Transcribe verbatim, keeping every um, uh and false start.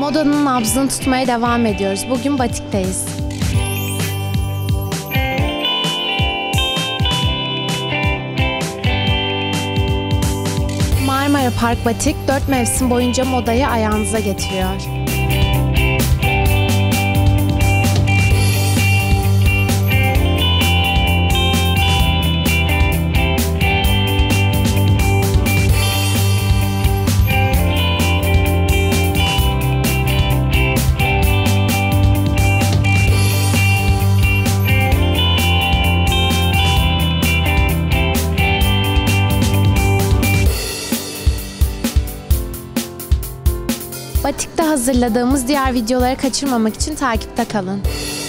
Modanın nabzını tutmaya devam ediyoruz. Bugün batikteyiz. Marmara Park Batik dört mevsim boyunca modayı ayağınıza getiriyor. Batik'te hazırladığımız diğer videoları kaçırmamak için takipte kalın.